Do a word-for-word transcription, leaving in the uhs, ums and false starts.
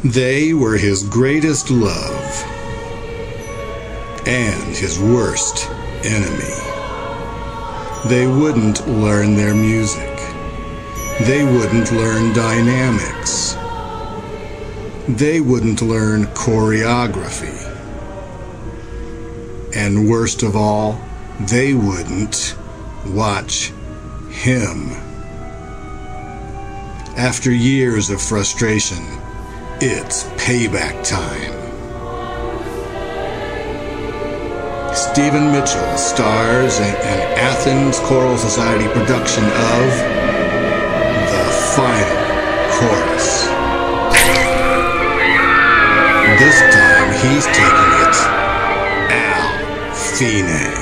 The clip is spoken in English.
They were his greatest love and his worst enemy. They wouldn't learn their music. They wouldn't learn dynamics. They wouldn't learn choreography. And worst of all, they wouldn't watch him. After years of frustration, it's payback time. Stephen Mitchell stars in an Athens Choral Society production of The Final Chorus. This time he's taking it al fine.